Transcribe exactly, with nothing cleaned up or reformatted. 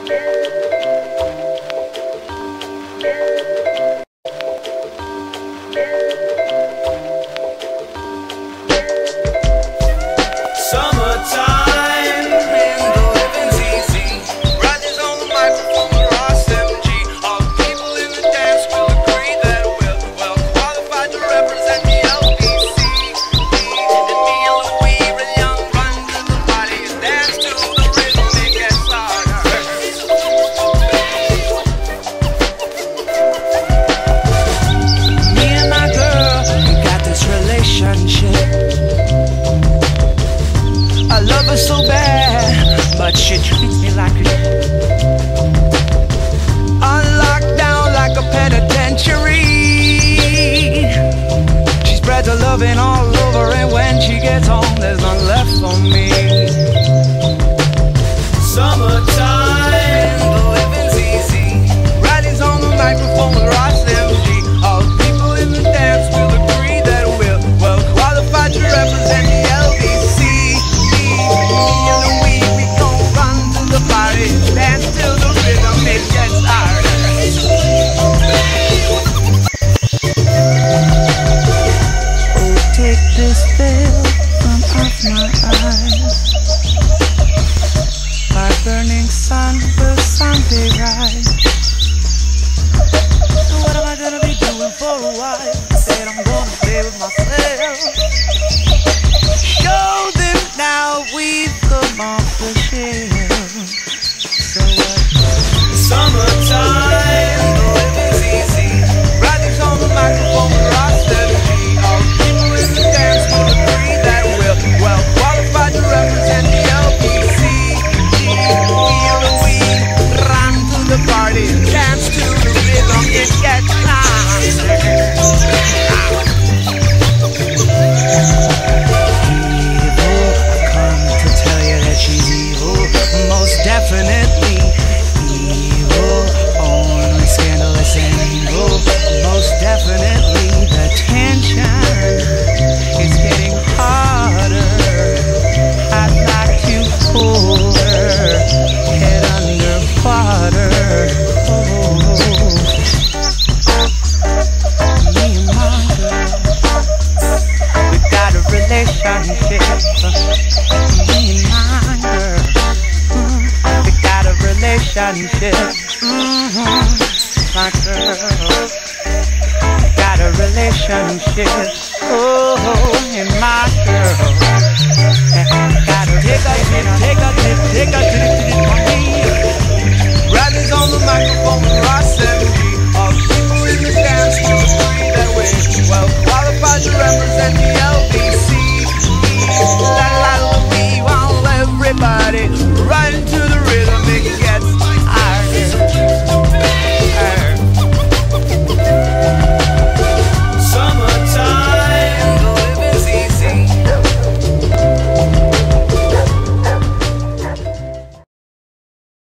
I love her so bad, but she treats me like a unlocked down like a penitentiary. She spreads her loving all over, and when she gets home, there's none left for me. Summertime, the living's easy. Riley's on the microphone with Ross M G. All the people in the dance will agree that we're well qualified to represent the L B C. Me and the weed, we gon' run to the party, dance till the rhythm it gets harder. Oh, take this veil from off my eyes. My burning sun will someday rise. So what am I gonna be doing for a while? I said I'm gonna stay with myself. Show them now we've come off the shelf. So what? Summertime, the living's easy. Riley's on the microphone with Ross M G. All the people in the dance will agree that we're well qualified to represent the L B C. Feel the weed, run to the party, dance to the rhythm, it gets hard. Evil, I come to tell you that she's evil, most definitely evil, only scandalous and evil, most definitely the tension is getting harder. I'd like to hold her head under water. Oh, me and my girl, we got a relationship. Me and my girl, mm, we got a relationship. Mm-hmm. My girl, we got a relationship. Oh, and my girl, gotta take a tip, take a tip, take a tip to the party. Riley's on the microphone with Ross M G. All the people in the dance will agree that we're well qualified to represent the L B C. La la la, we want everybody right into